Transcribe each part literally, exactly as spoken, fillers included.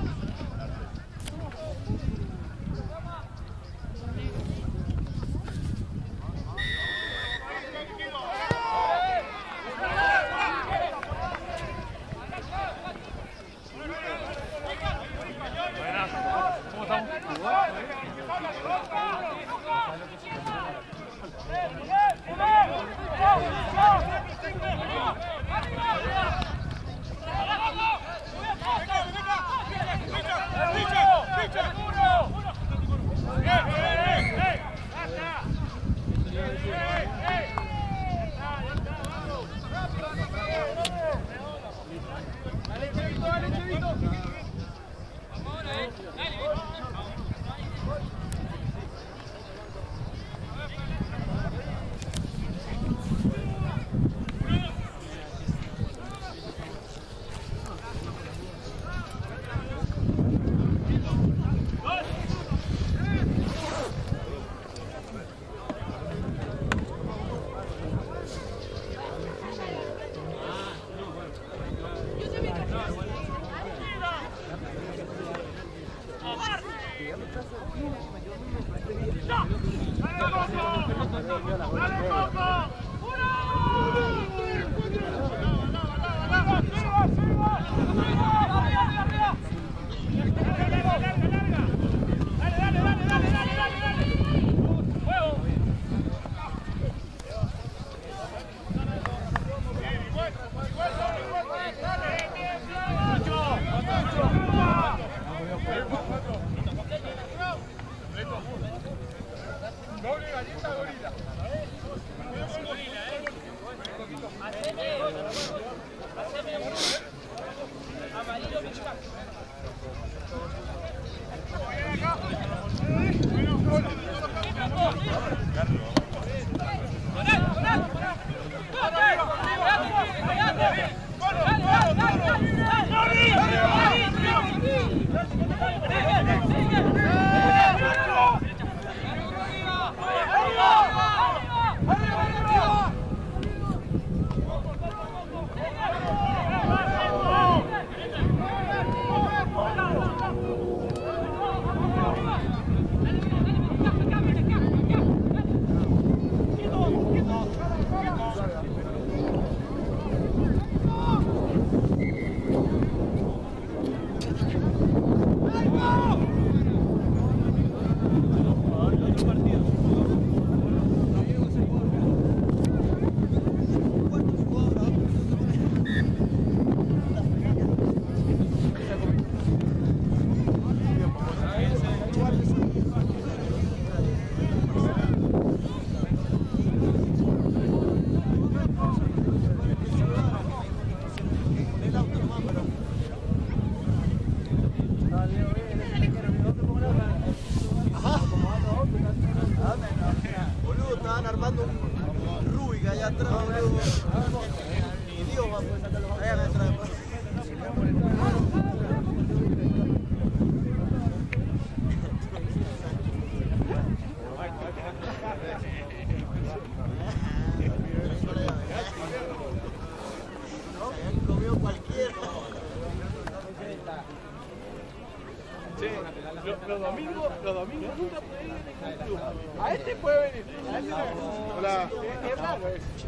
Los domingos, los domingos nunca puede ir en el club. A este puede venir. A este no. Hola. Es raro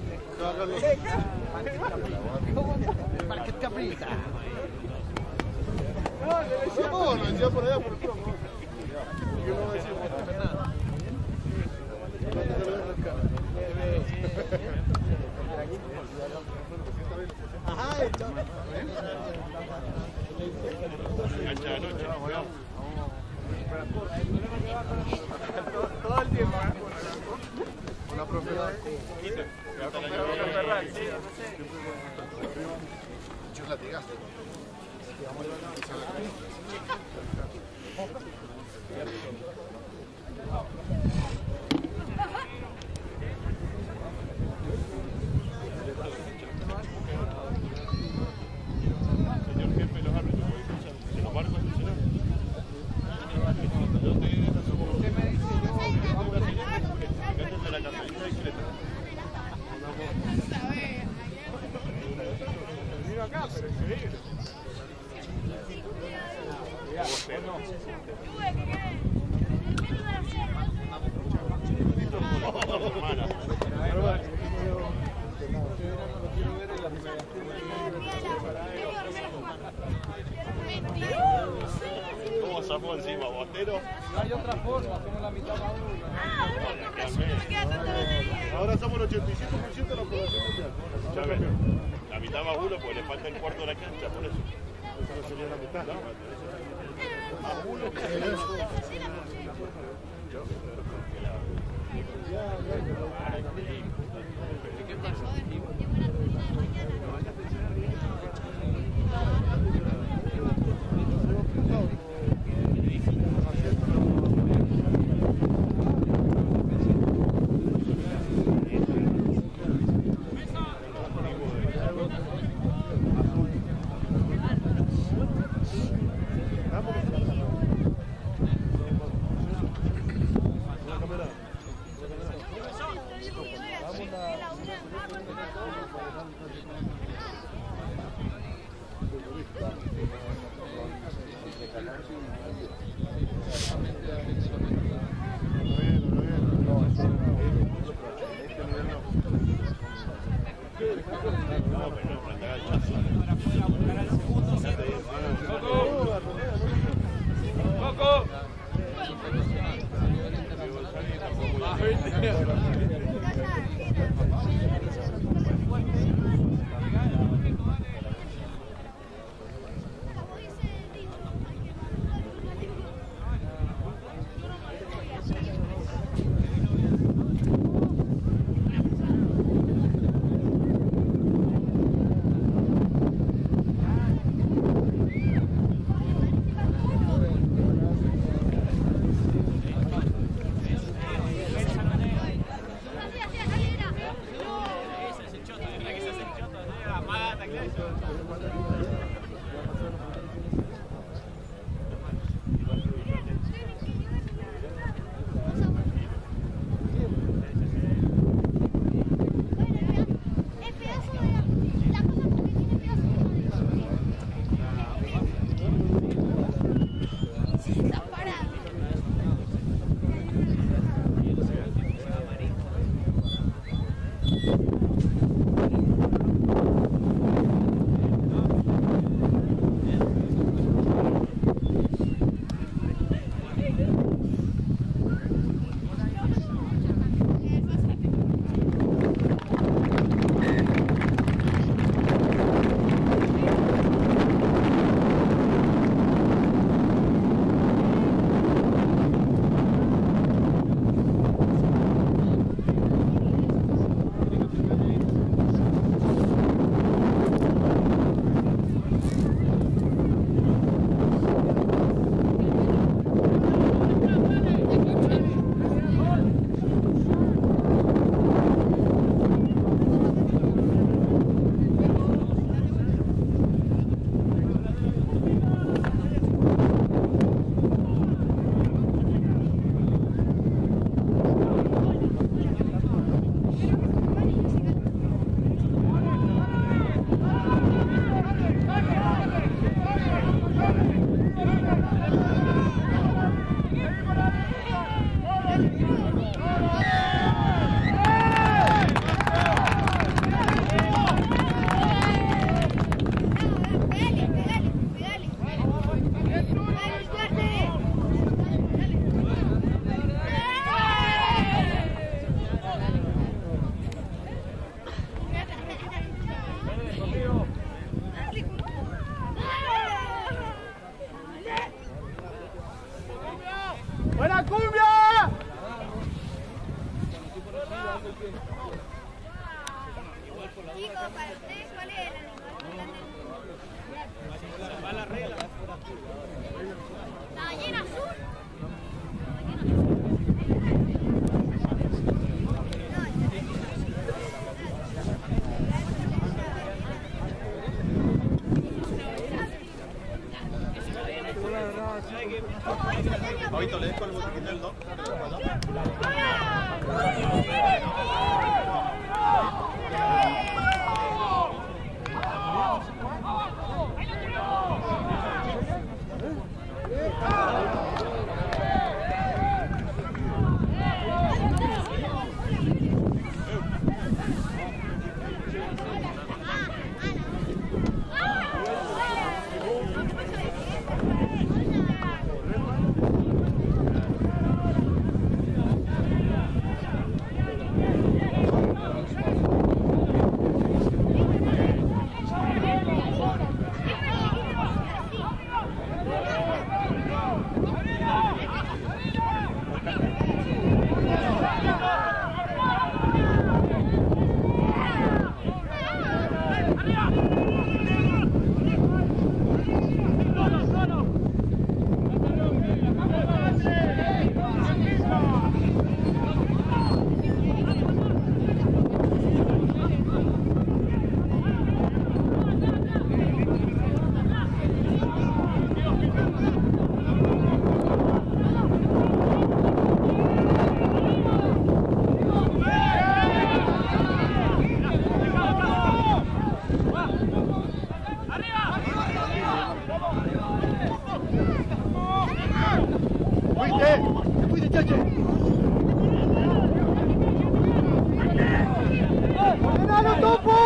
eso. Parquet Caprita. No, le decía, no, lo decía por allá por el club. Yo no decía nada. Ajá, el chaval. Todo el tiempo, una profesora. Muchos latigazos. Señor jefe de los árbitros, ¿se lo marco al señor? Usted me dice, yo vamos a la de la carmelita discreta. Vino acá, pero increíble. ¿Cómo zafó encima, Bostero? No hay otra forma, somos la mitad más uno. Ahora somos el ochenta y siete por ciento de la población mundial. Ya ves, la mitad más uno porque le falta el cuarto de la cancha, por eso. Eso no sería la mitad, ¿no? Más uno que ¿qué pasa? ¡Buena cumbia! Chicos, para ustedes, ¿cuál es el animal? La regla. ¿La ballena azul? Pabito, ¿le dejo el botiquín del dos? ¡Ah! ¡Fuiste! ¡Fuiste, Chache! ¡Ordenalo, Topo!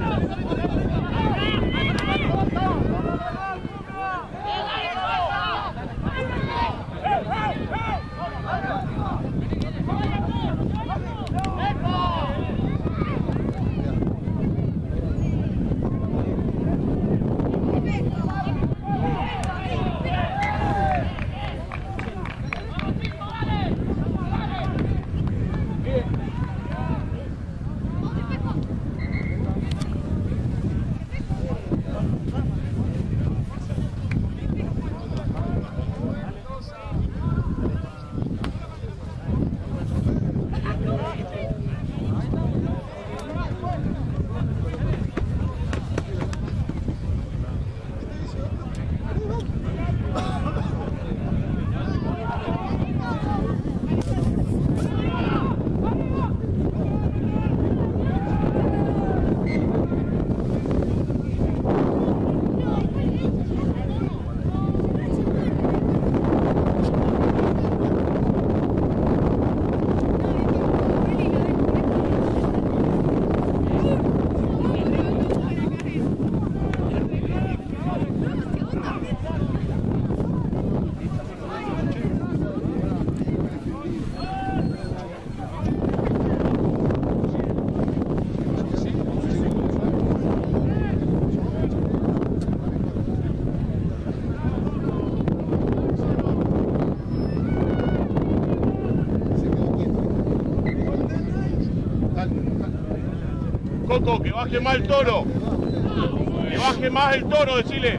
Coco, que baje más el toro. Que baje más el toro, decile.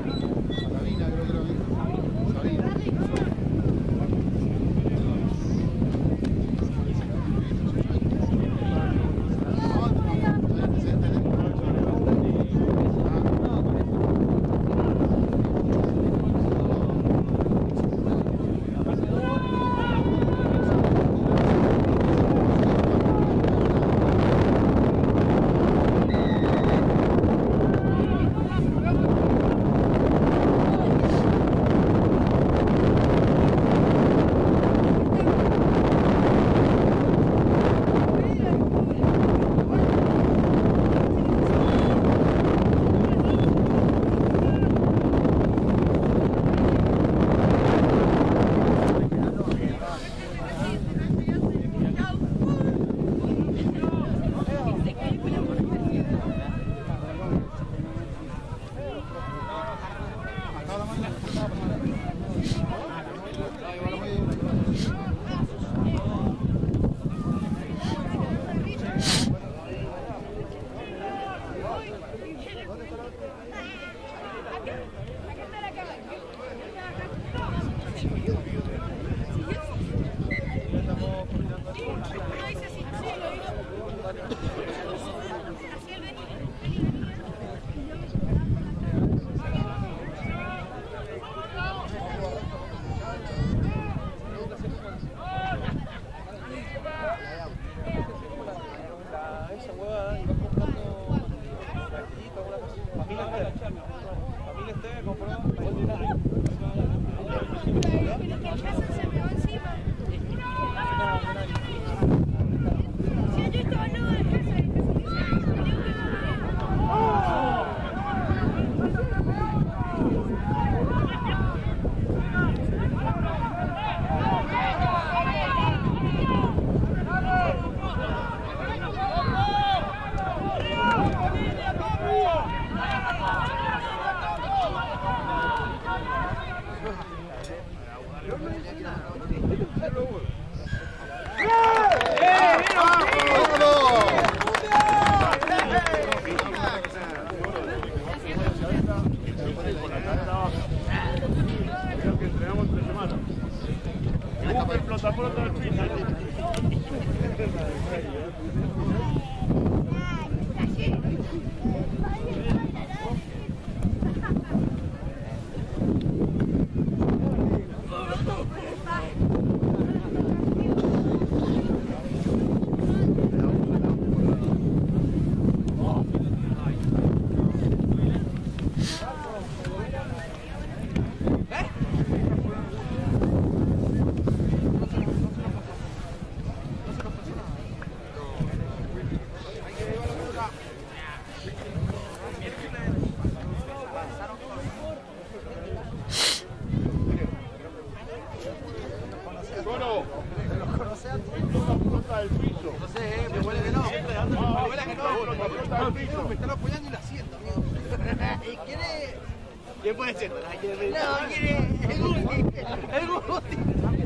hasta el piso. Me están apoyando y la siento, amigo. ¿Quiere? ¿Quién puede ser? No, quiere. El Gusti. El Gusti.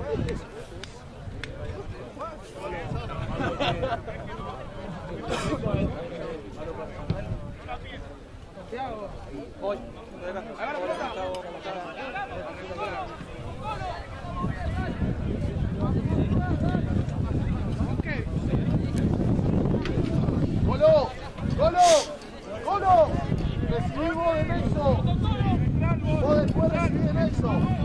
Hoy. ¡Golo! ¡Golo! ¡Golo! ¡Recibimos de Nelson! ¡Vos después recibí de Nelson!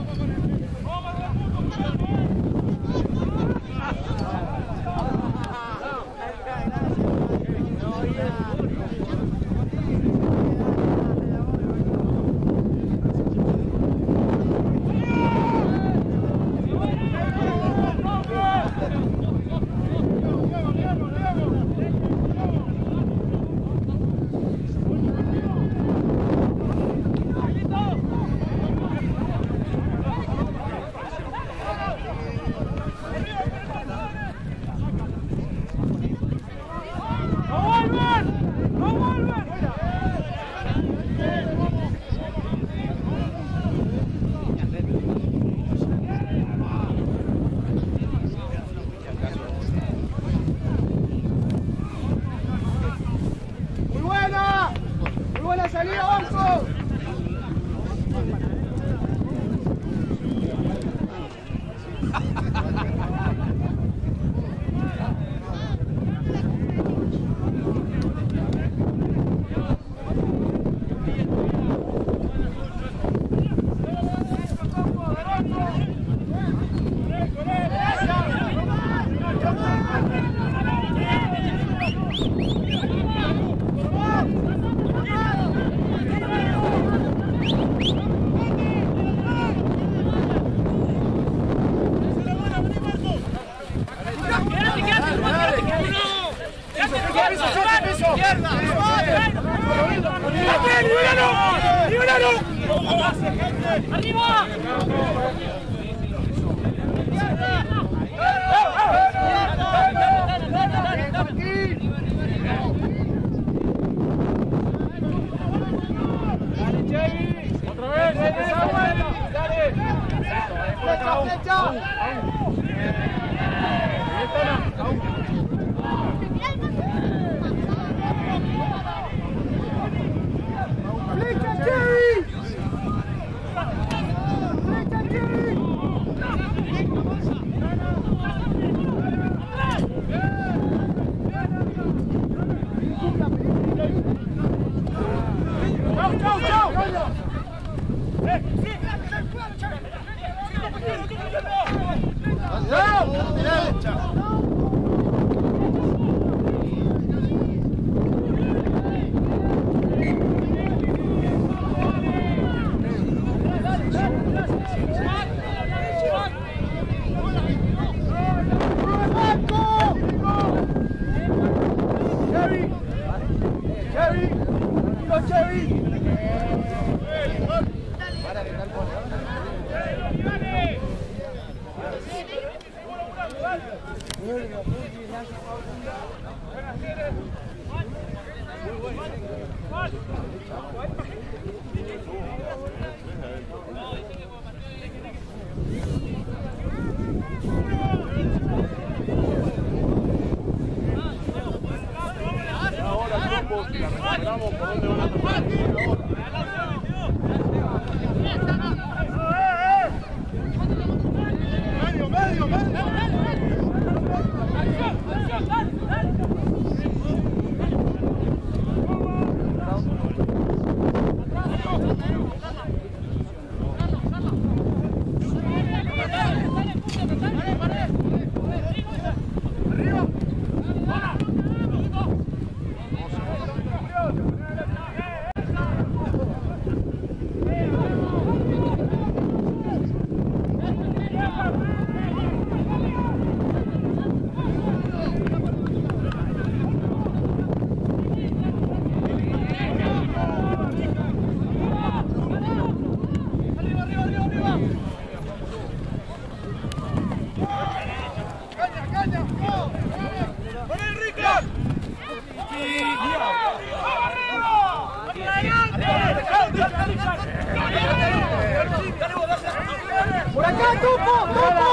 acá, Tupo! ¡Tupo!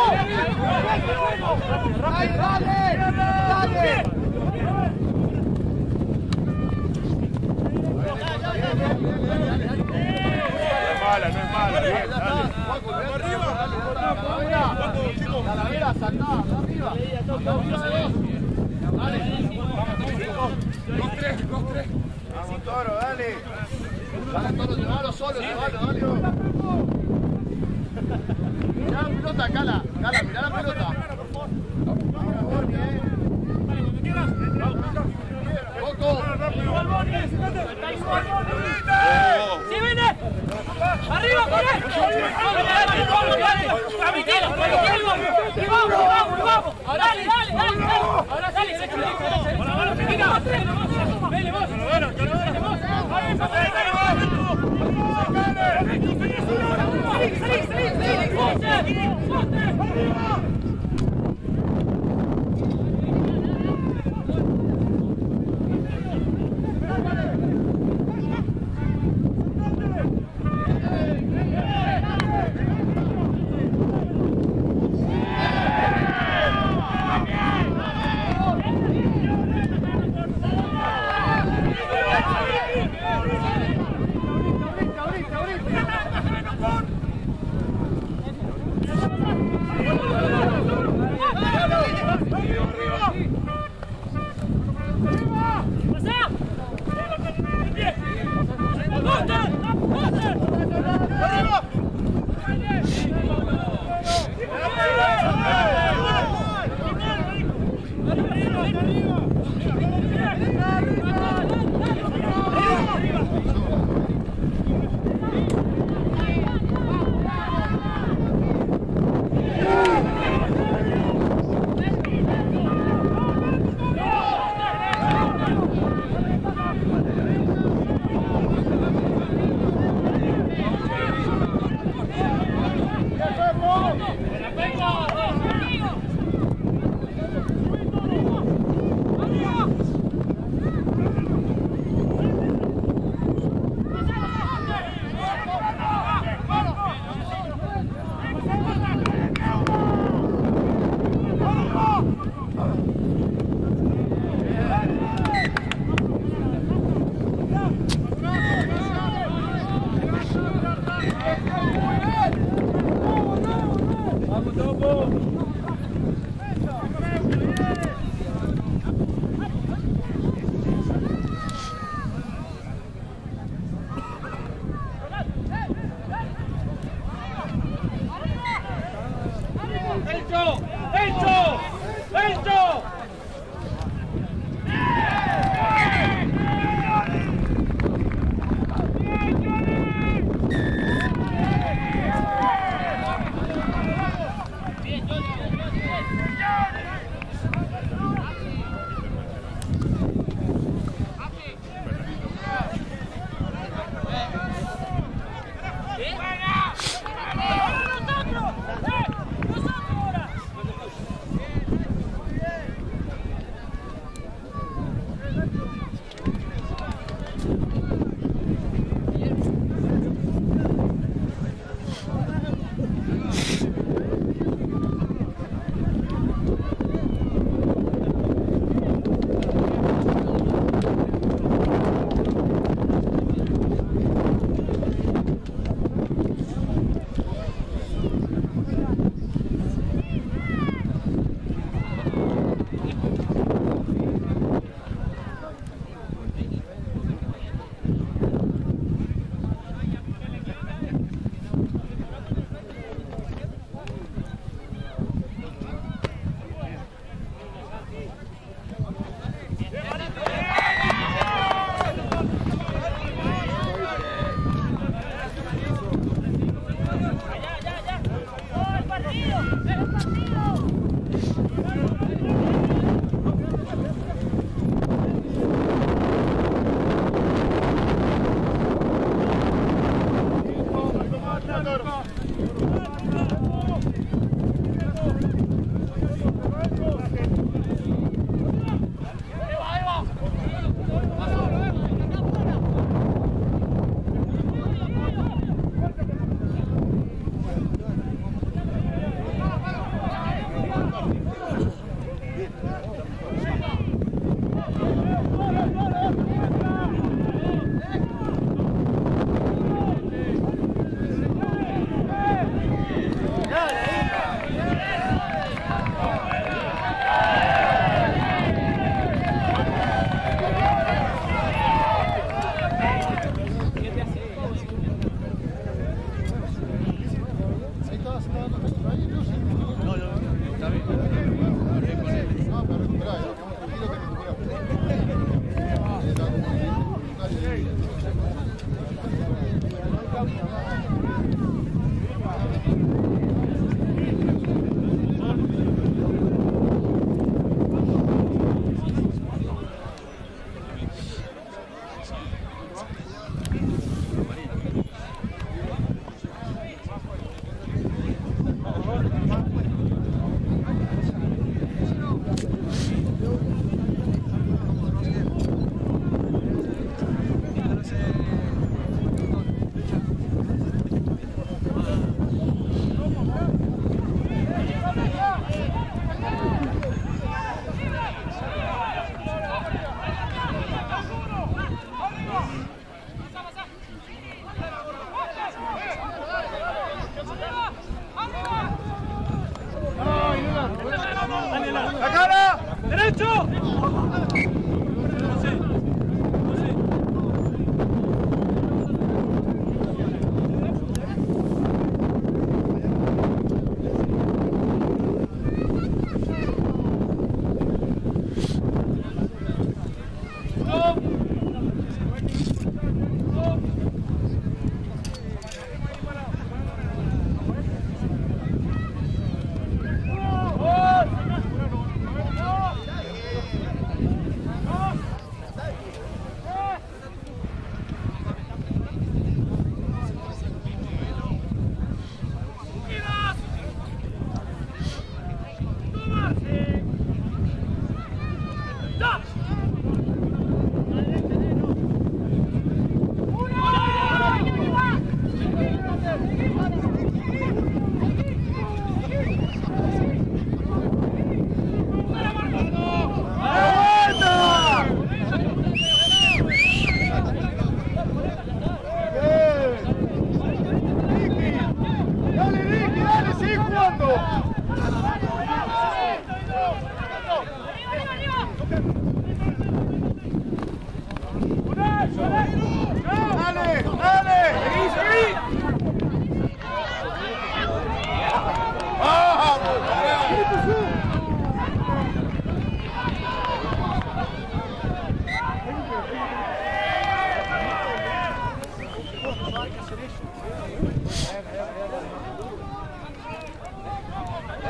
¡Dale, dale! Mala, no es mala, bien, dale. Talavera, saltá, arriba. Dale. Dos, tres, dos, tres. Vamos, Toro, dale. Dale, Toro, llévalo solo, llévalo, dale. Mirá la pelota, Cala. Cala, mirá la pelota. Vamos, bien. Poco. ¡Sí, viene! ¡Arriba, corre! ¡Tramitilo, tramitilo! ¡Y vamos, vamos, vamos! ¡Dale, dale, dale! ¡Ahora dale! ¡Ahora, ahora, venga! ¡Vele vos! ¡Vele vos! ¡Salí, salí, salí! ¡Salí!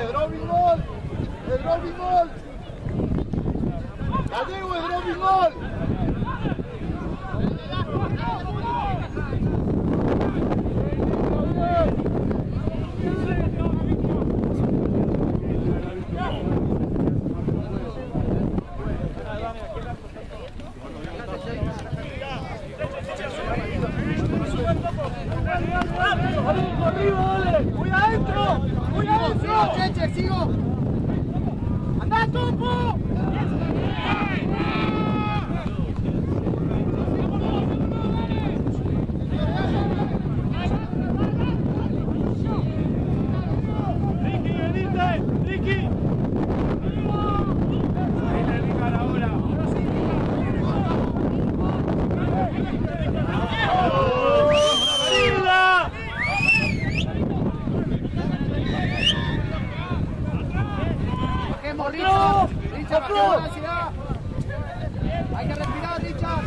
Es Robin Gol. Es Robin Gol. Gallego es Robin Gol. ¡Voy adentro! ¡Voy adentro! Cheche, sigo. ¡Andá, Topo! Ricky, venite, Ricky. Ahí le digan ahora. Ahora sí. Bajemos, Richard. Richard, bajemos la ansiedad. Hay que respirar, Richard.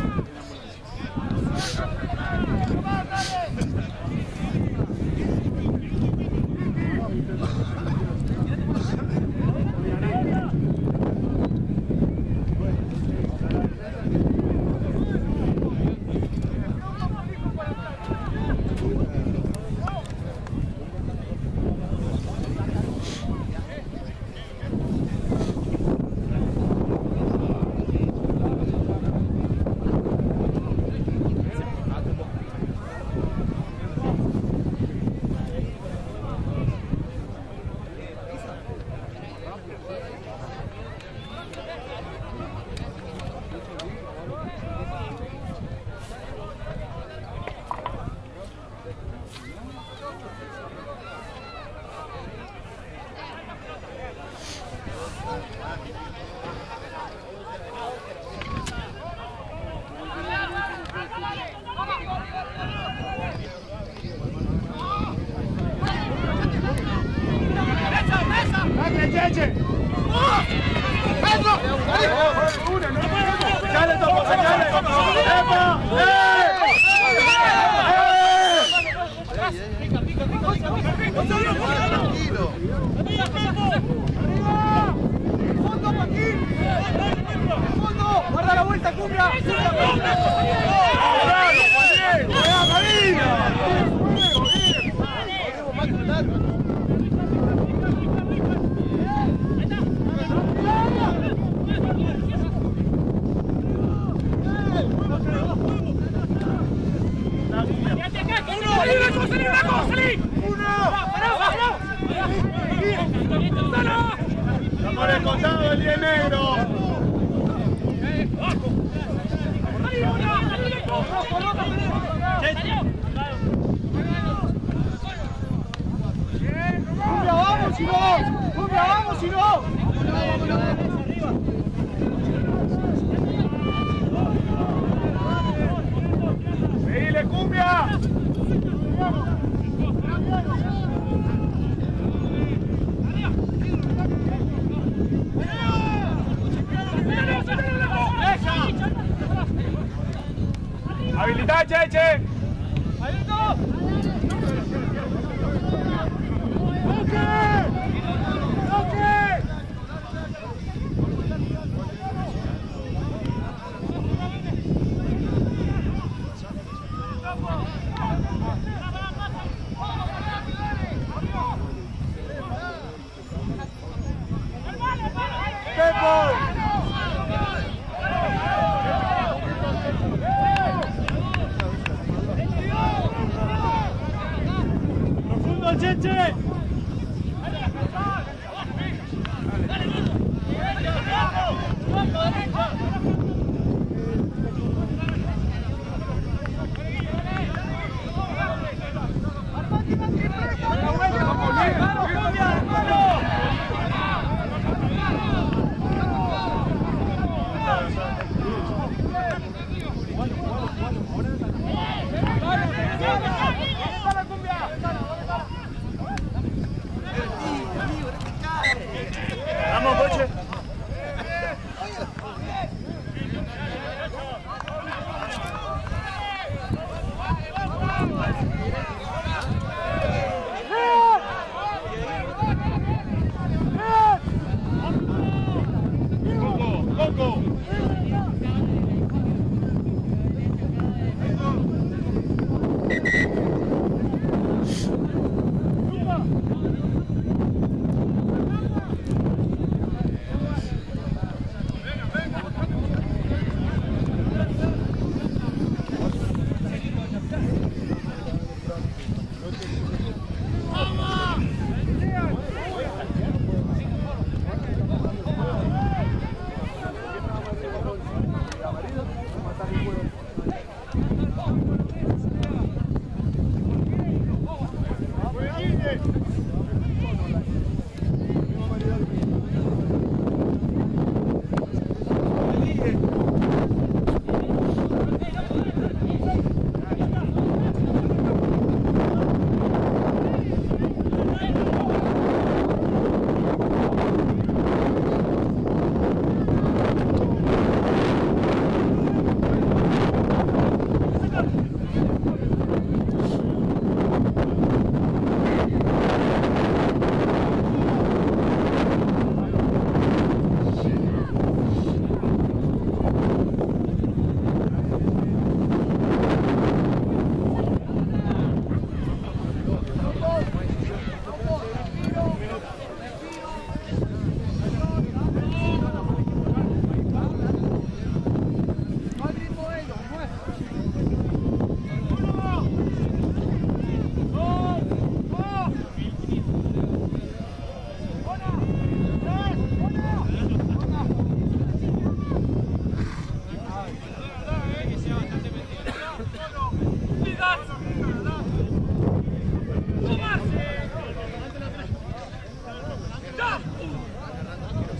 Cheche. ¡Pedro! ¡Sale, Topo! ¡Sale! ¡Epa! Tranquilo. ¡Fondo, Joaquín! ¡Fondo! ¡Guarda la vuelta, Cumbia! ¡Por el costado del diez negro! ¡Cumbia, vamos, si no! ¡Cumbia, vamos, si no! ¡Seguile, Cumbia! ¡Habilitá, Cheche!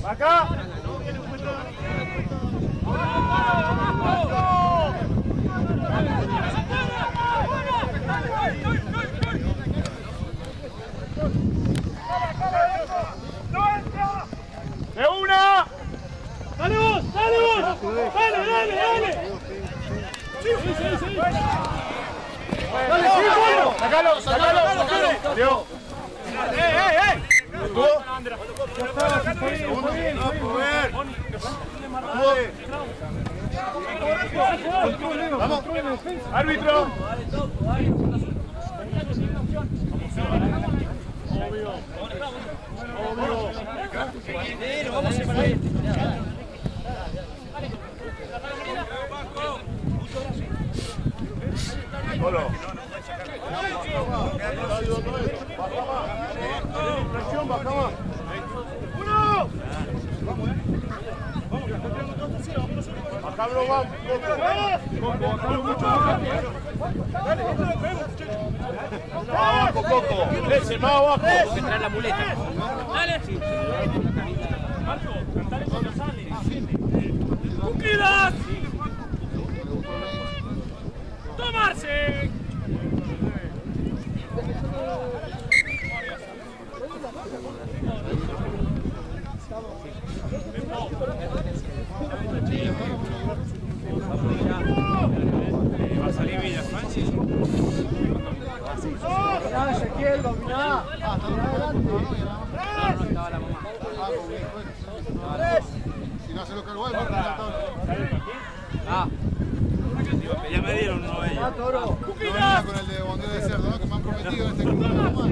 Acá. ¡De una! ¡Dale vos! ¡Dale vos! ¡Dale, dale, dale! ¡Sí, sí, sí! sí. ¡Dale, sí, bueno! ¡Sacalo, sacalo, sacalo! ¡Dios! ¡Eh, eh, eh! ¿Tú? Segundo. ¡No, poder! ¡Vamos! ¡Árbitro! Obvio. Obvio. Vamos a separar. Solo. Baja más. Presión, baja más. ¡Uno! Vamos, eh. Vamos, que la está tirando todo así. Vamos a bajarlo, vamos. Coco, bajalo mucho. Dale, esto lo vemos, muchachos. Más abajo, Coco. Ese, más abajo. Tengo que traer la muleta. Dale. Marco, cantale cuando sale. ¡Cuquidas! ¡Tomarse! Va a salir Villa Francis. Dominá, Ezequiel, dominá. Adelante. No, no estaba la mamá. Si no hace lo que el vuelvo, Ah. Ya me dieron uno de ellos. Ah, Toro. no venía con el de bondeo de cerdo, ¿no? Que me han prometido en este club.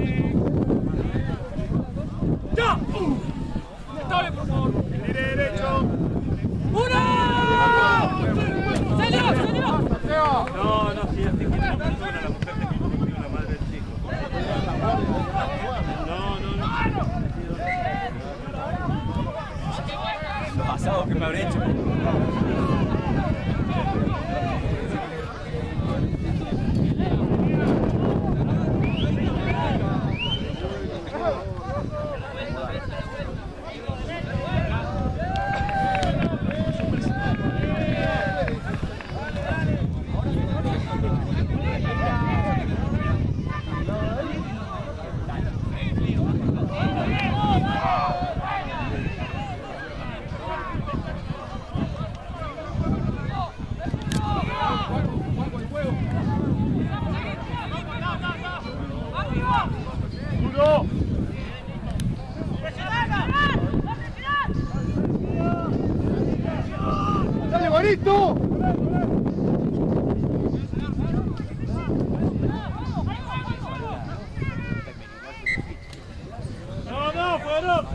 ¡Ya! ¡Dale, por favor! Tire derecho. ¡Uno! ¡Salió, salió! No, no, si este equipo no perdona, la mujer te pide una madre del chico. No, no, no. Lo pasado que me habré hecho. ¡Dale, bonito! No, no, fueron.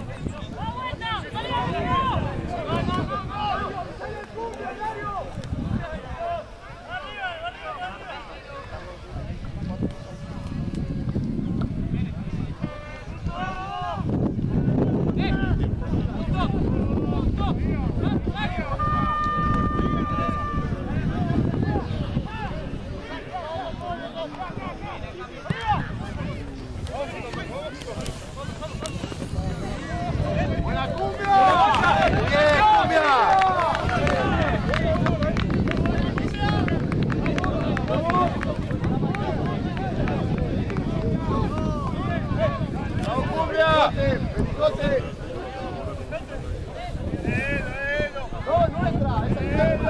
¡Buena cumbia! ¡Bien, cumbia! ¡Vamos, cumbia! ¡Pericote! ¡No, nuestra! ¡Esa es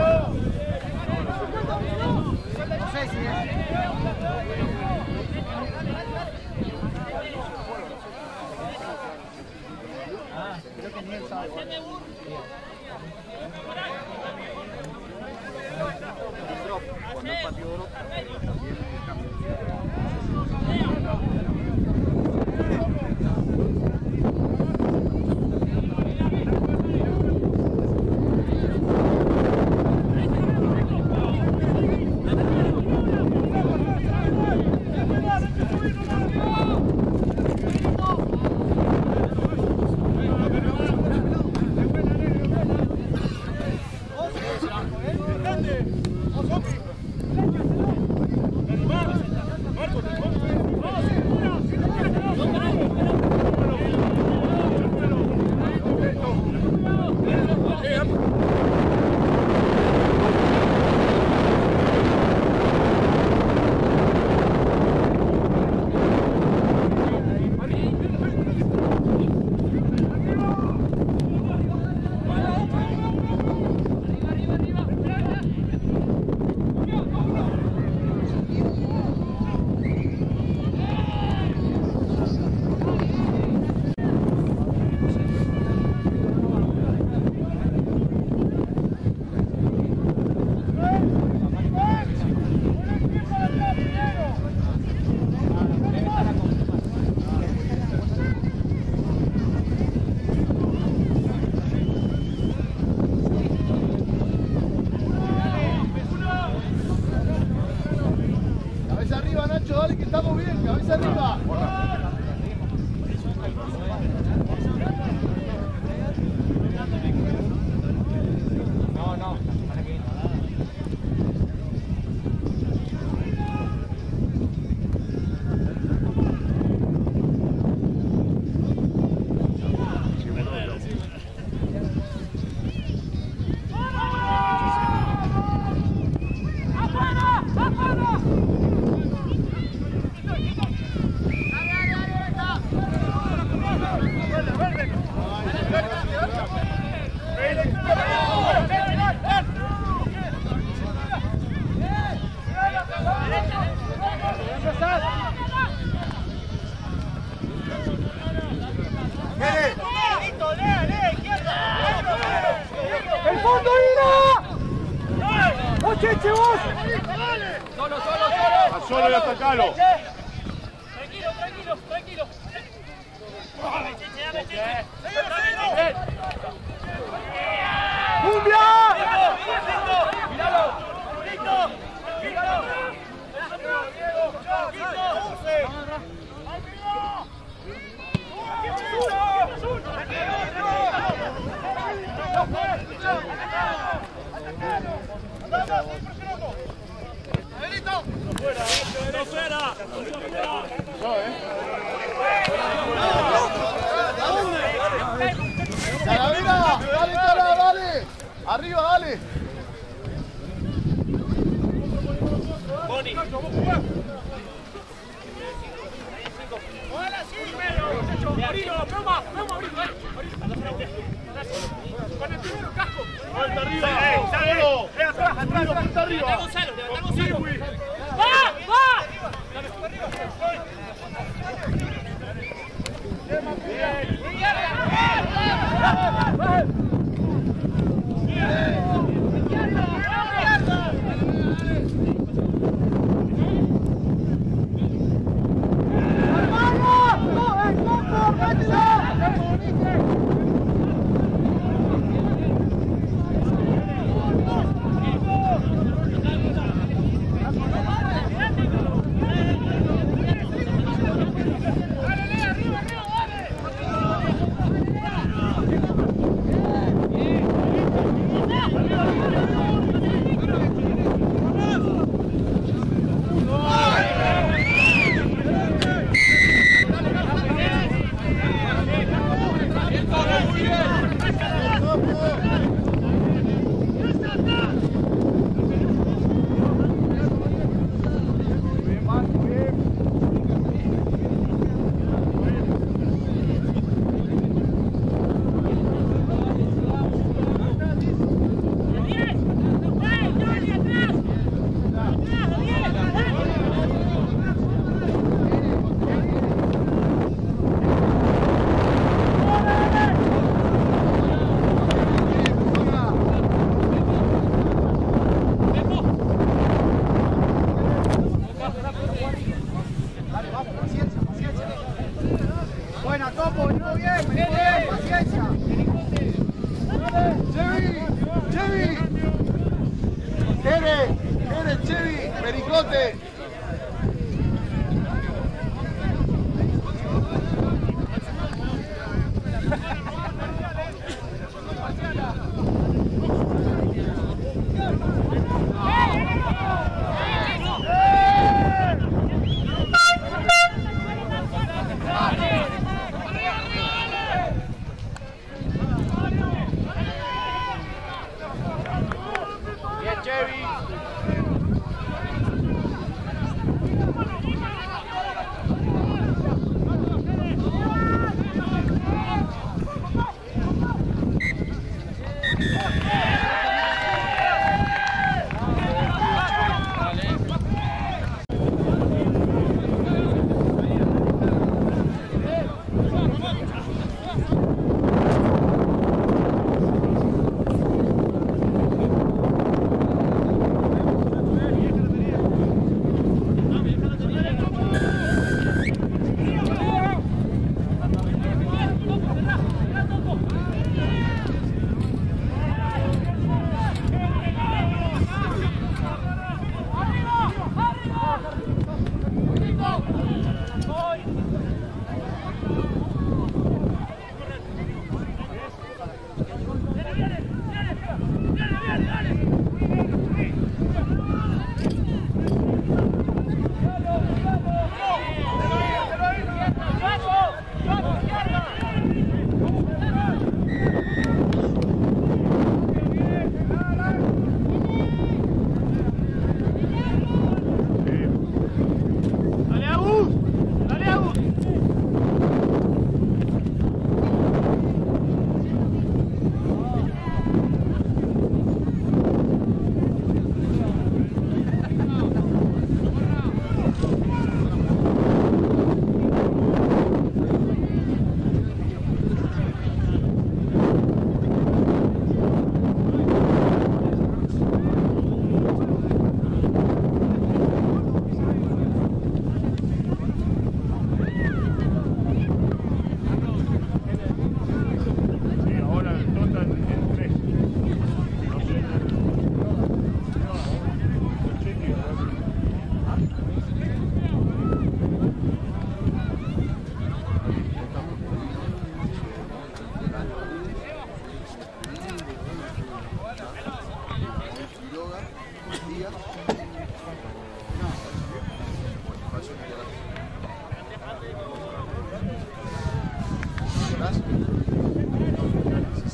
no sé si es. Ah, creo que ni él sabe. Cuando el partido oro, fondo, Ira! ¡Vos, Cheche, vos! Solo, solo, solo. Al solo y atacalo. Tranquilo, tranquilo, tranquilo. ¡Cumbia! ¡Míralo! ¡Listo! ¡Listo! Salavera, dale, cara, dale. Arriba, dale. Boni. Abrilo, pluma, pluma, abrilo, eh. Con el primero casco. Vuelta arriba. Solo. Eh, atrás, atrás, atrás. Vuelta arriba. Levanta Gonzalo, levanta Gonzalo. ¡Va, va!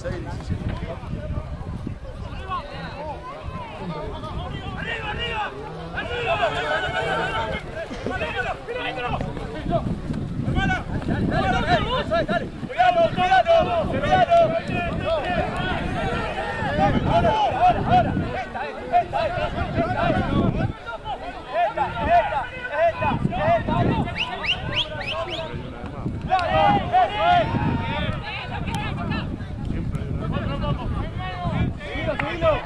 dieciséis, diecisiete. ¡Arriba, arriba! ¡Arriba! ¡Cuidado, cuidado! ¡Cuidado! ¡Ahora, ahora, ahora! ¡Esta, esta, esta! ¡Esta, esta, esta, esta! ¡Vamos! ¡Eso es! ¡Subilo, subilo!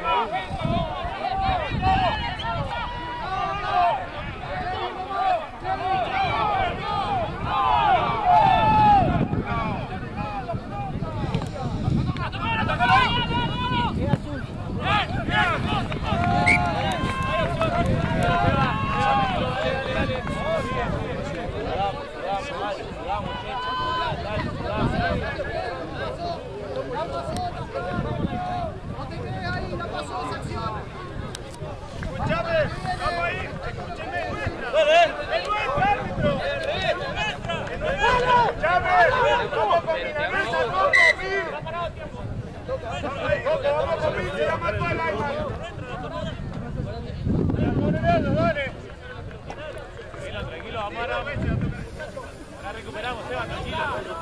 Tranquilo, vamos ahora. Ahora recuperamos, Seba, tranquilo.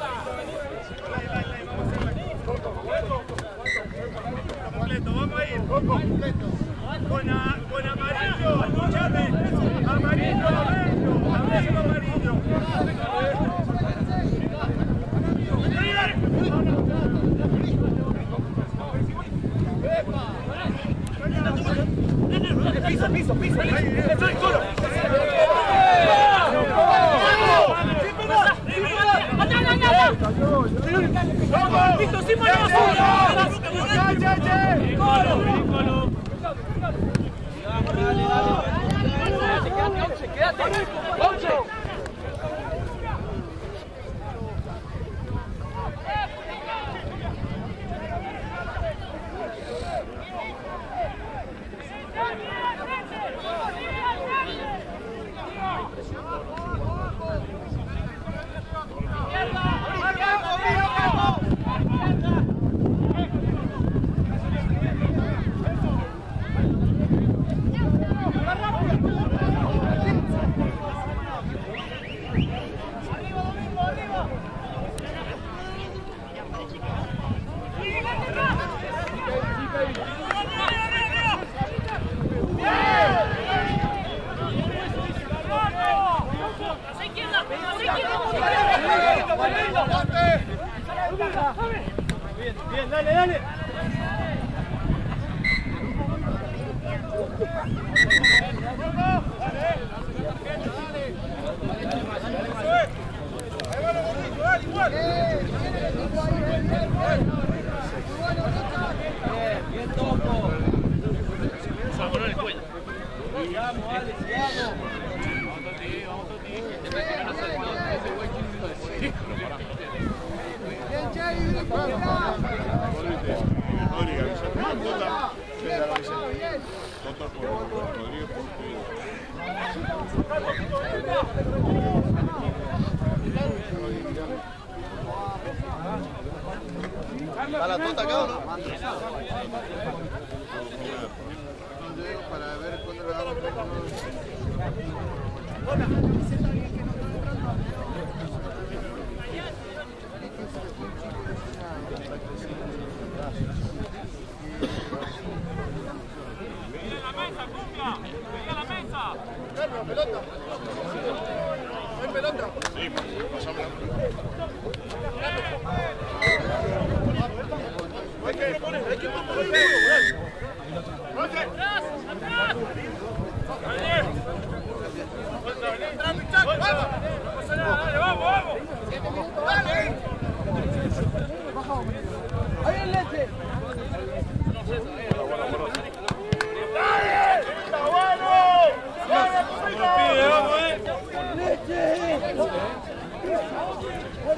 Completo, vamos a ir. Completo. Con, a, con amarillo, escuchame. Amarillo, amarillo, amarillo, amarillo. Piso, piso, piso. Eso es solo. ¡Vamos! ¡Listo, sí, ponemos! ¡Ya, ya, ya! ¡Colo! ¡Colo! ¡Quédate, quédate! ¡Ocho! Bien, dale, dale. Bien, toco. Vamos en el cuello. Sigamos, Ale, sigamos. Vamos, Toti, vamos, Toti. Bien, Che, Rodrigo, Tota, Tota por Rodrigo ¿Está la Tota acá o no? Para ver cuándo le damos ¡Mira la mesa, cumbia! ¡Mira la mesa! ¡Carlos, pelota! ¿Hay pelota? Sí, pasame la Hay que poner, hay que poner. ¡Atrás! ¡Atrás! ¡No pasa nada! ¡Dale, vamos, vamos! ¡Dale! ¡Ahí el leche! ¡Dale! ¡Está bueno! ¡Vamos, ¡Vamos, pide, vamos, eh! ¡Leche!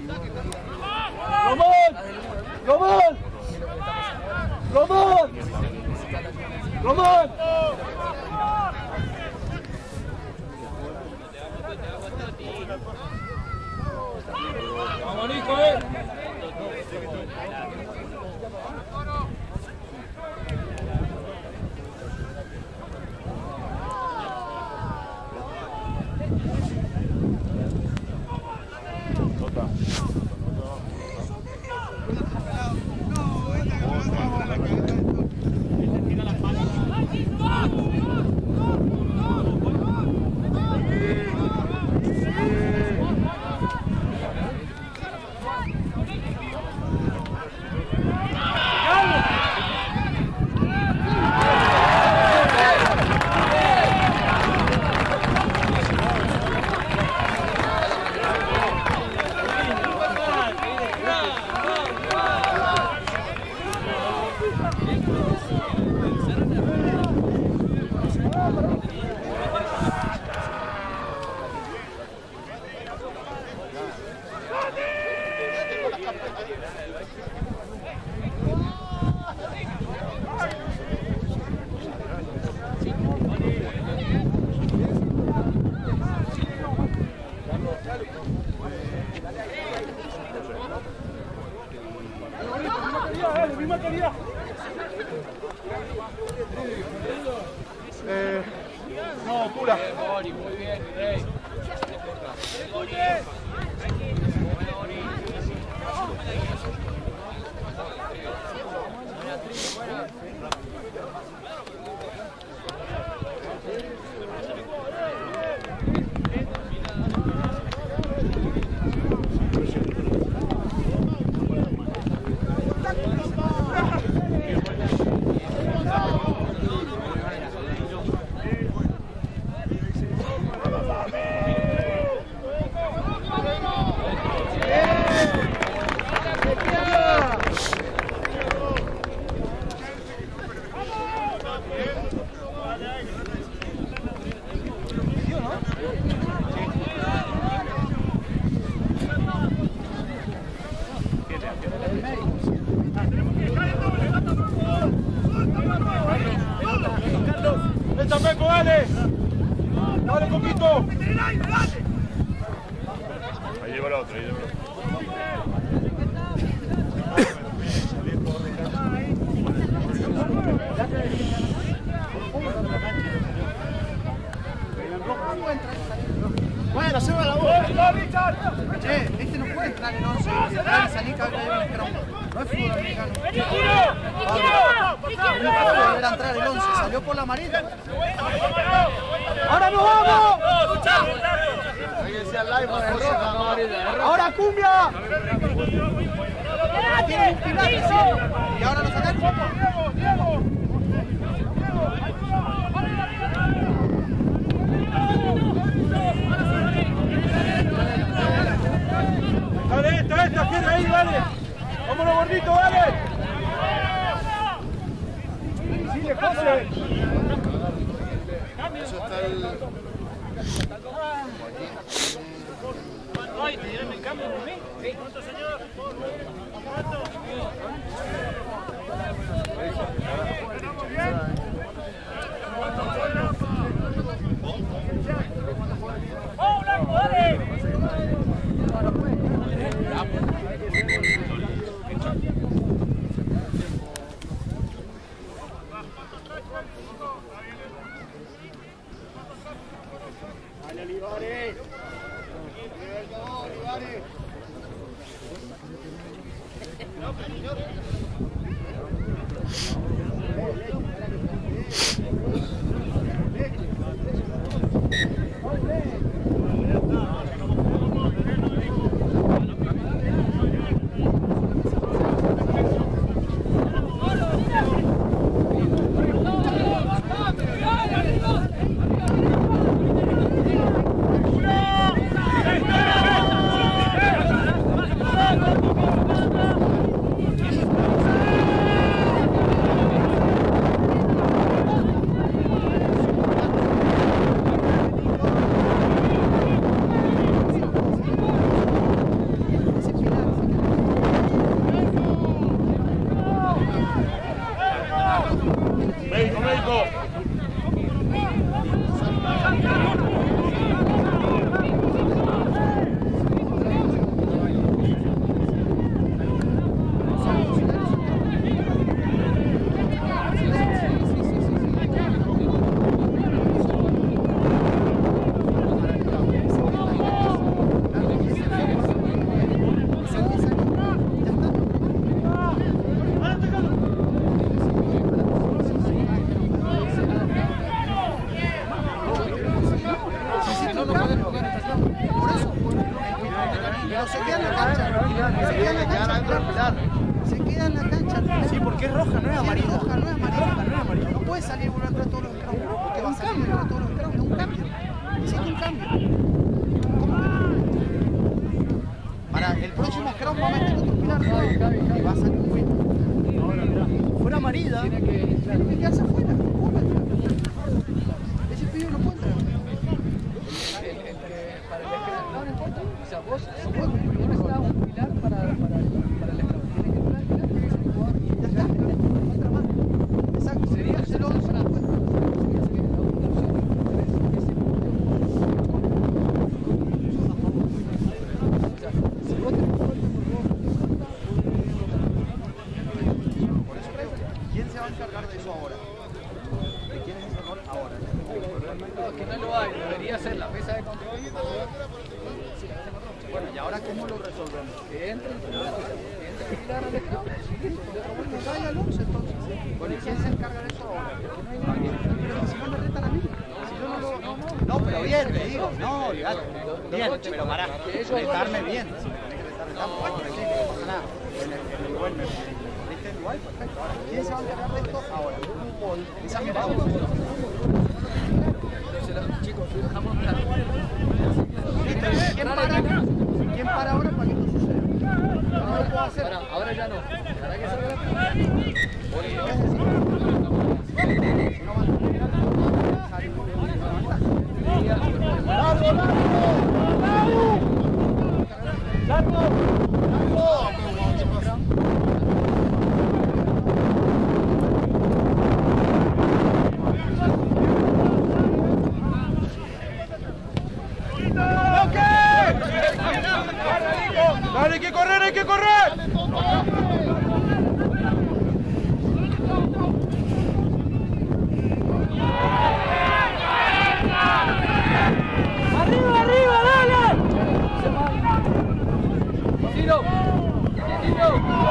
¡Román! ¡Román! ¡Román! Vamos, Nico, eh. Eh, no, pura. Muy bien, Rey. ¡Echa Peco, dale! ¡Dale poquito! Ahí lleva el otro, ahí lleva el otro. Bueno, se va la bola. Che, este no puede entrar en once. Entrar y salir cada vez que hay un scrum. No es fútbol americano. No puede volver a entrar el once. Salió por la amarilla. ¡Ahora nos vamos! ¡Ahora cumbia! Tiene un pilar, y ahora lo sacan. Dale, esta, esta, quiere ahí, dale. Vámonos, gordito, dale. Sigue, José. Eso está el... Ay, te dieron el cambio por mí. ¿Cuánto, señor? ¿Cuánto? ¡Oh, Blanco, dale! Dale, Olivares. no pueden jugar esta zona. Por eso. Pero se queda en la cancha. Se queda en la cancha. Se queda en la cancha. Sí, porque es roja, no es amarilla. Es roja, no es amarilla. Roja, no es amarilla. No puede salir y volver a entrar todos los scrum. Porque va a salir y volver a todos los scrum. Es un cambio. Necesita un cambio. ¿Cómo? Para el próximo scrum va a meter otro pilar. Y va a salir muy bien. Fuera amarilla. Tiene que, tiene que quedarse afuera. Ese pibe no puede entrar. Para el esquema, no importa. O sea, vos vos necesitas un pilar para, para, para el esquema. Tiene que entrar el pilar, tiene que ser jugador y ya está. No entra más. Exacto. Sería hacerlo de zona afuera. ¿Quién se va a encargar de eso ahora? ¿De quién es ese rol ahora? No, que no lo hay, debería ser la mesa de control. Bueno, ¿y ahora cómo lo resolvemos? Que entre el pilar, que entre el pilar al esclavo. Que vaya al once entonces. Bueno, ¿y quién se encarga de eso ahora? Porque no hay nadie. Pero si no me retan a mí. Si yo no lo... No, no, pero bien, te digo. No, olvidate. Bien, pero pará. Retarme bien. Si me tenés que retar, retamos. Bueno, no pasa nada. En el igual me... Igual, perfecto. Ahora, ¿quién se va a encargar de esto ahora? Esa es mi pausa. Chicos, dejamos hablar. ¿Quién para? ¿Quién para ahora para que esto suceda? Ahora puedo hacer. Para, ahora ya no. ¿Para qué se ve la primera? No va a terminar. Salimos de una ventaja. ¡Largo, largo! ¡Largo! ¡Largo! ¡Dale, hay que correr, hay que correr! ¡Arriba, arriba, dale! ¡Tiro! ¡Tiro!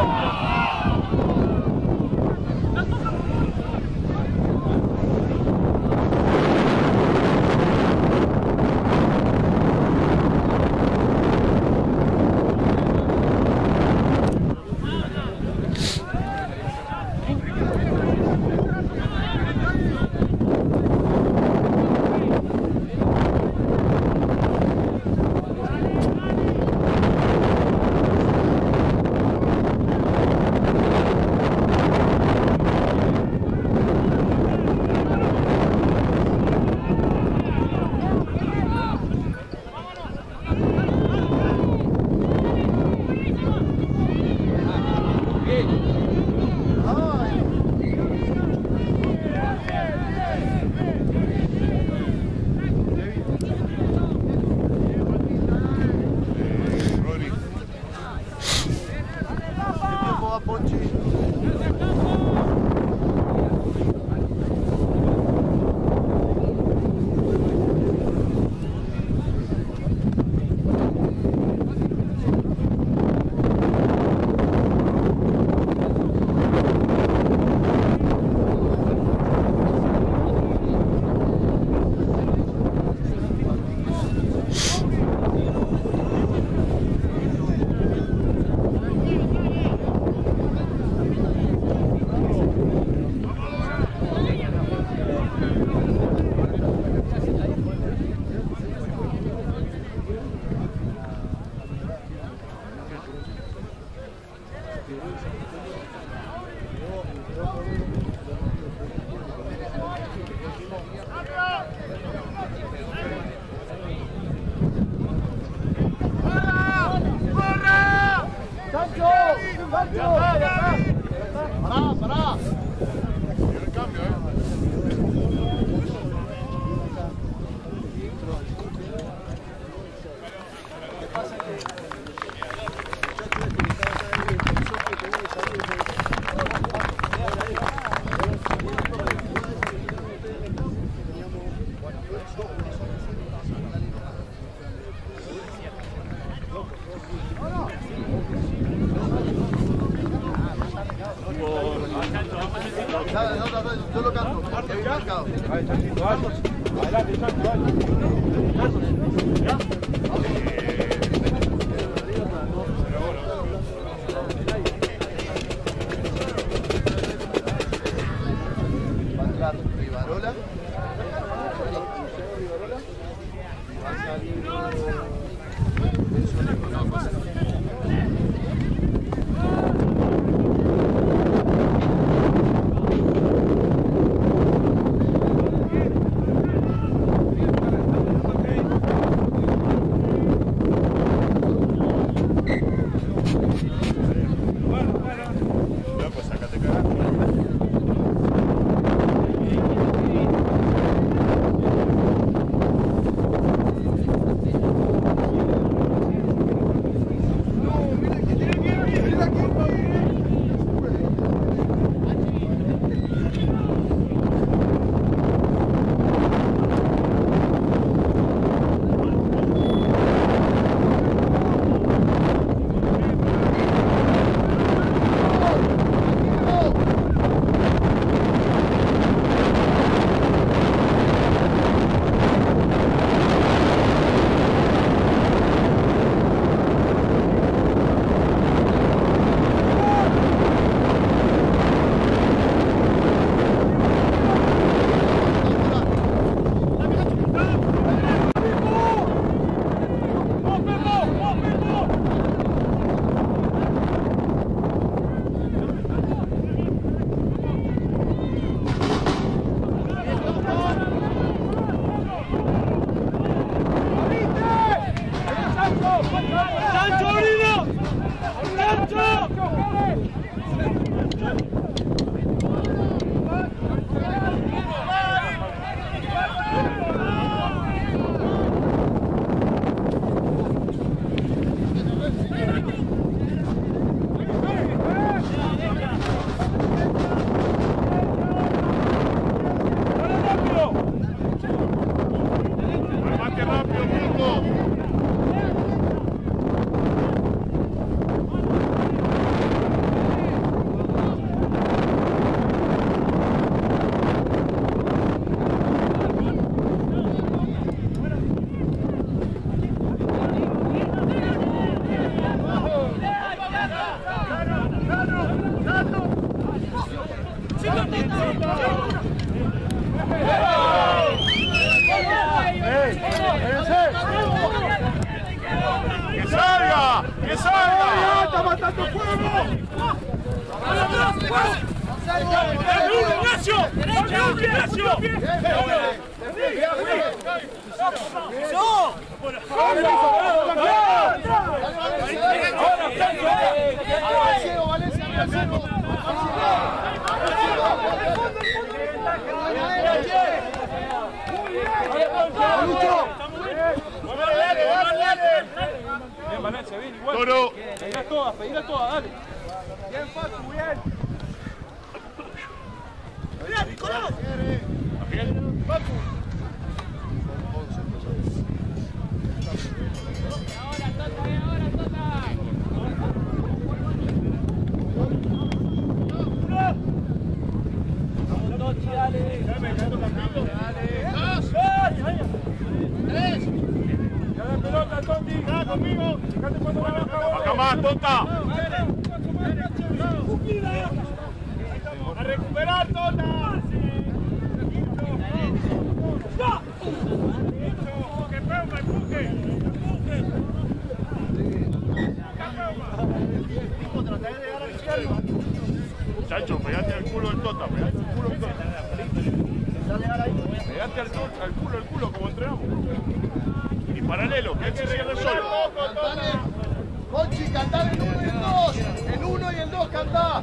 Pará, pará. Viene el cambio, ¿eh? ¿Qué pasa? Dale, no, no, yo lo canto. Marcado. Adelante, Chancho, dale. ¡Que salga! ¡Que salga! ¡Está matando fuego! ¡Ignacio! ¡Ignacio! Bien, Valencia, bien, igual. Toro. Pedirás todas, pedirás todas, dale. Bien, Facu, bien. ¡Mira, Nicolás! ¡Facu! Ahora, Tota, ahora, Tota. Tochi, dale. Dame, dame, dame. Dos. Tres. Ya la pelota, Toti. ¡Está conmigo! Fíjate cuando la baja. ¡Acá más, Tota! ¡A recuperar, Tota! ¡Que peuma, empuje! ¡Empuje! Trataré de llegar al cielo. Chacho, pegate al culo del Tota, pegate al culo del Tota. Pegate al, al culo, al culo, como entrenamos. Y paralelo, que él se cierre solo. Conchi, cantá el uno y el dos. El uno y el dos, cantá.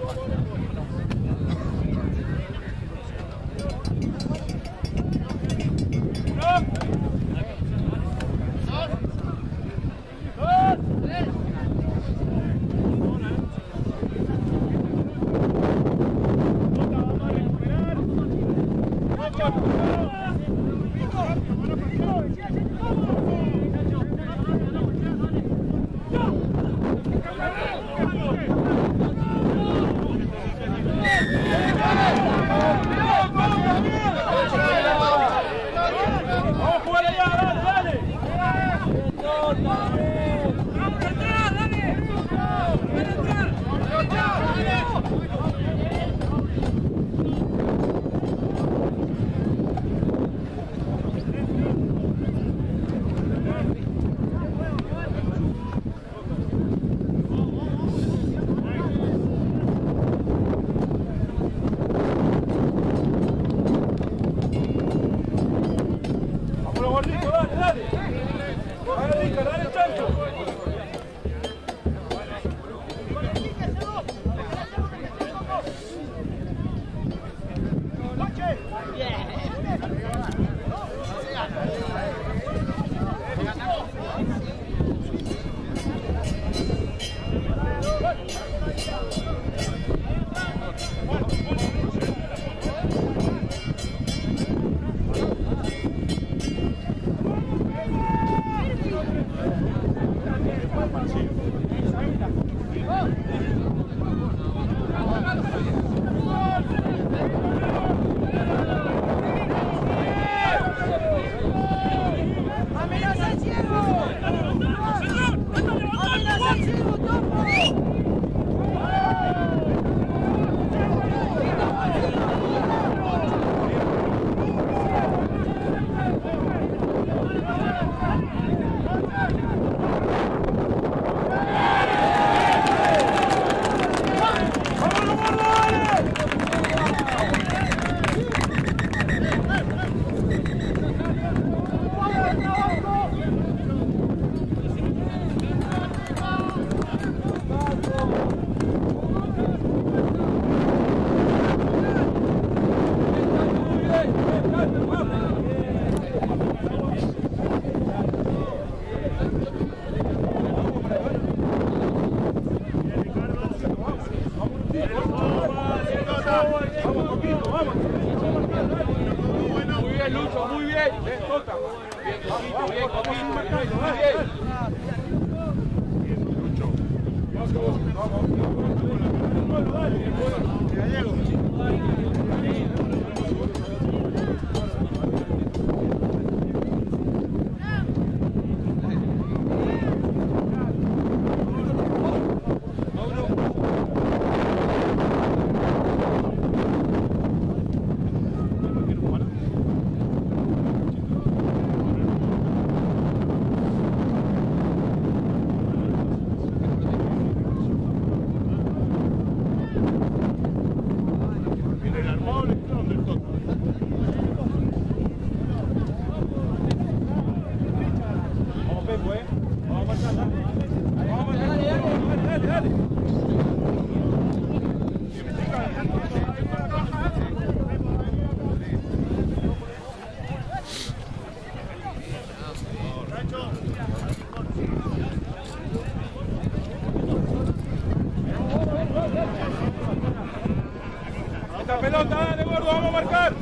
Pelota, dale, gordo, vamos a marcar.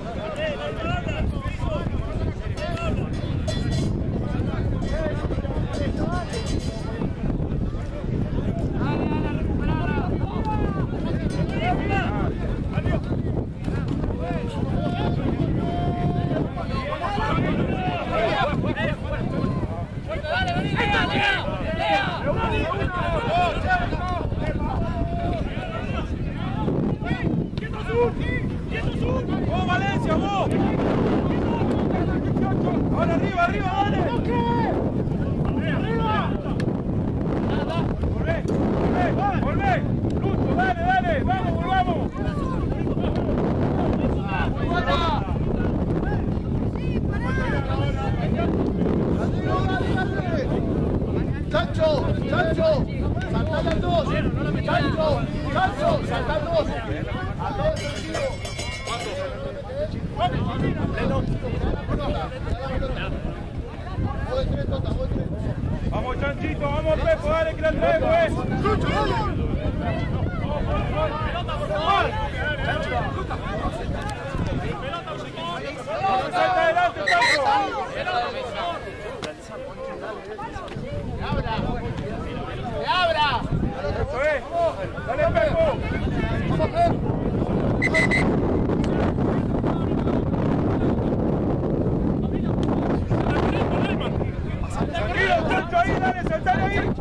¡Vamos, Valencia, vos! ¡Ahora arriba, arriba, dale! ¡Arriba! ¡Volvé, volvé, volvé! ¡Lucho, dale, dale! ¡Vamos, volvamos! ¡Chancho! ¡Chancho! ¡Saltad al dos! ¡Chancho! ¡Chancho! ¡Saltad al dos! ¡Al dos, Vamos, Chanchito, vamos, Pepo, dale que la traigo, eh. ¡Lucho, dale! ¡Pelota, por favor! ¡Salta adelante, Chancho! ¡Que abra! ¡Que abra! ¡Eso es! ¡Dale, Pepo! ¡Vamos, Pepo! Tranquilo, Chancho, ahí, dale, saltale ahí.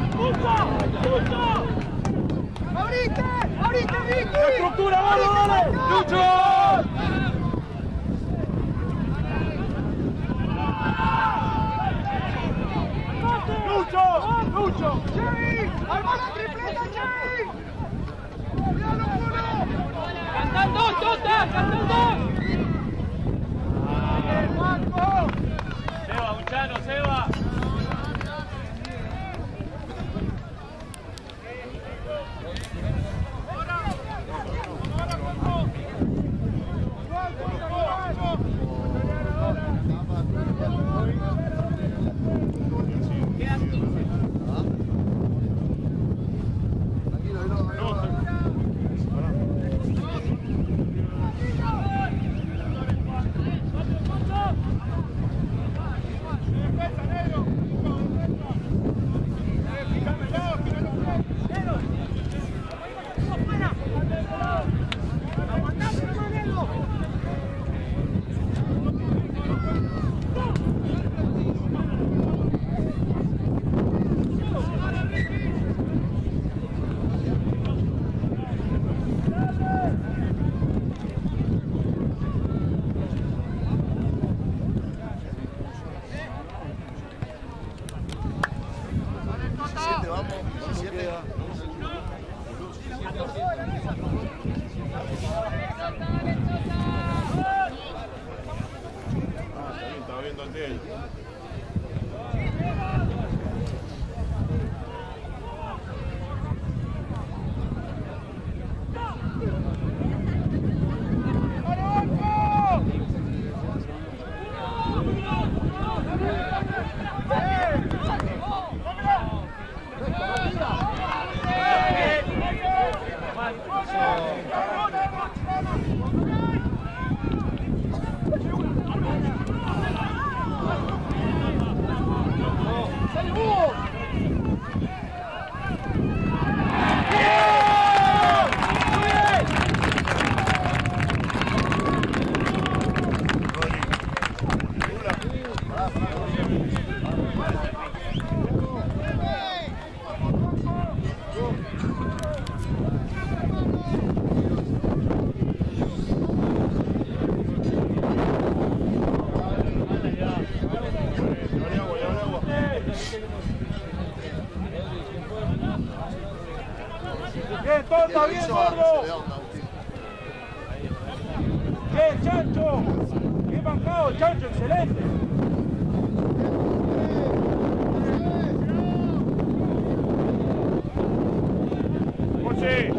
¡Ahorita! ¡Ahorita, Vicky! ¡La estructura, vamos, dale! Lucho! Lucho! Lucho! ¡Chey! ¡Arma la tripleta, Chey! ¡Míralo, uno! ¡Cantan dos, Tota! ¡Cantan dos! Seba, Buchano, Seba. ¡Bien, Tota! ¡Bien, Gordo! ¡Bien, Chancho! ¡Bien bancado, Chancho! ¡Excelente! ¡Coche!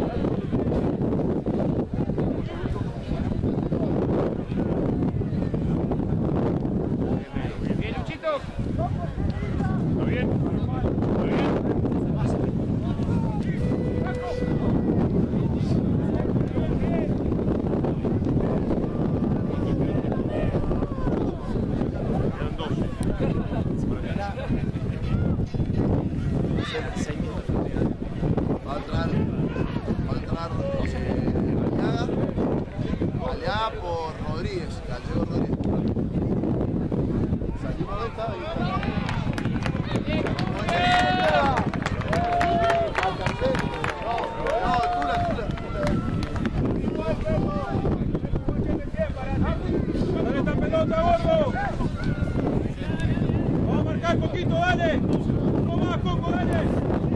Bien, Luchito. ¿Está bien? ¿Está bien? Va a entrar, va a entrar eh, Aliaga, Aliaga por Rodríguez, Gallego Rodríguez. Salimos de esta y no, Tula, Tula. ¡Dale esta pelota, Gordo! ¡Vamos a marcar poquito, dale! ¡No más, Coco, dale!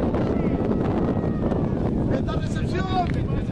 ¡Esta recepción!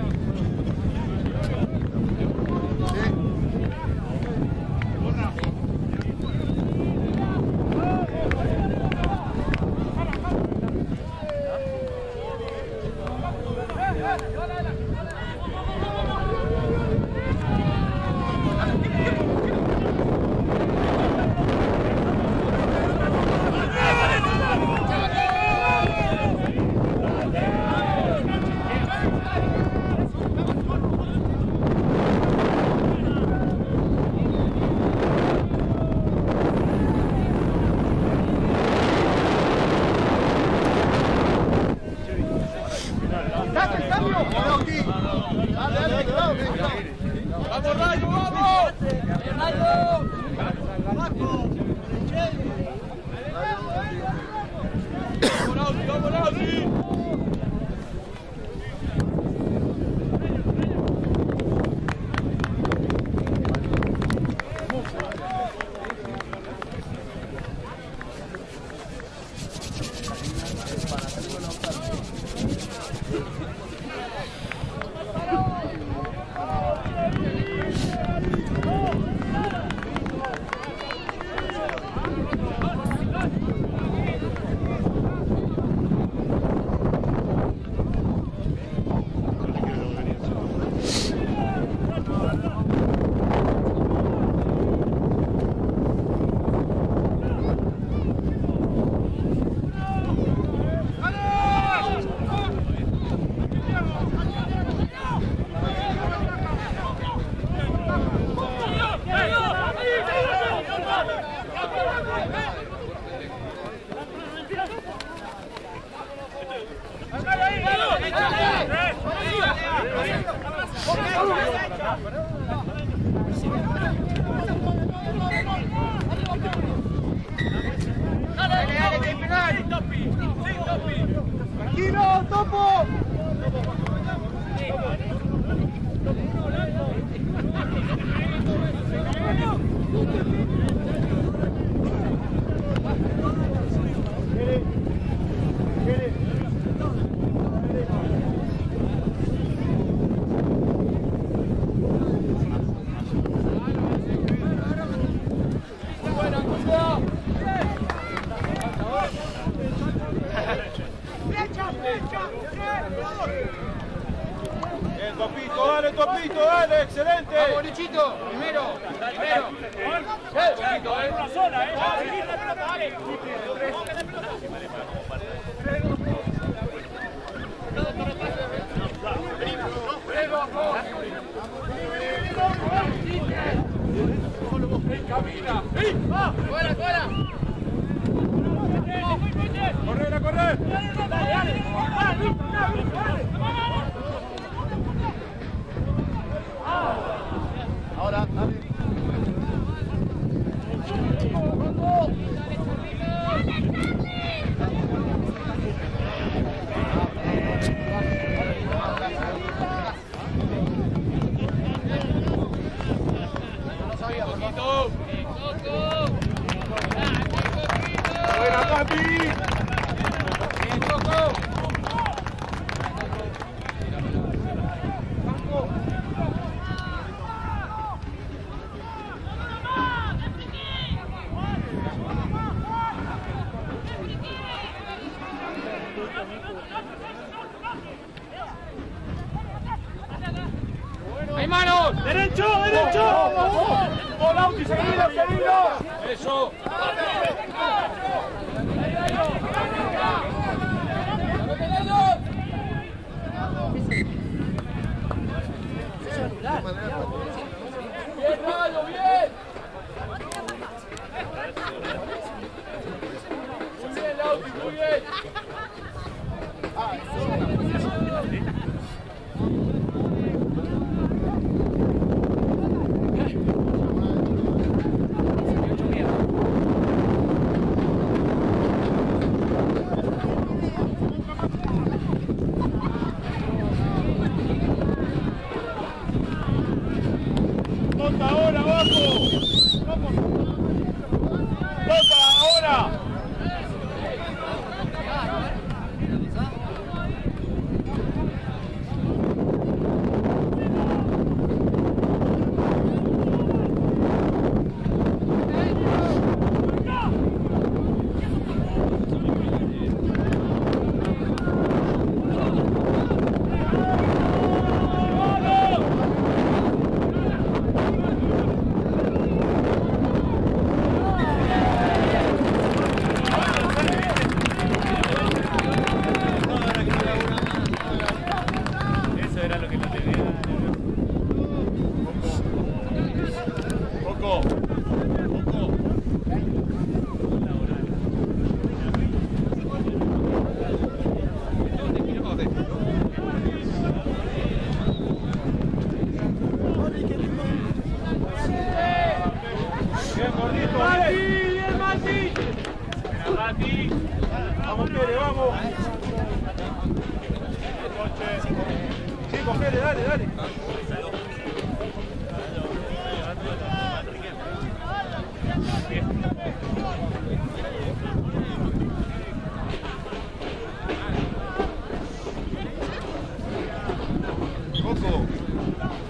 ¡Vamos, Rayo, vamos! ¡Vamos, Lauti, vamos, Lauti! Dale, dale, que hay penal. Sin topi, sin topi. ¡Tranquilo, Topo! Bien, Topito, dale, Topito, dale, excelente. Vamos, Luchito, primero, primero. Topito, eh. Una sola, eh. Dale. Camina. ¡Fuera, fuera! Corre, corre. Dale, dale. Ahora, dale. Buena, papi. ¡Hay manos! ¡Derecho, derecho! ¡Volauti, seguido, seguido! ¡Eso! ¡Bien, Rayo, bien! Muy bien, Lauti, muy bien. Tota ahora, abajo. Tota ahora. Eso era lo que no tenía. Poco. Poco. Bien, gordito, ¡Mati, bien. bien, Mati! Mira, Mati. Vamos, Pere, vamos. Chicos, Pere, dale, dale. Coco.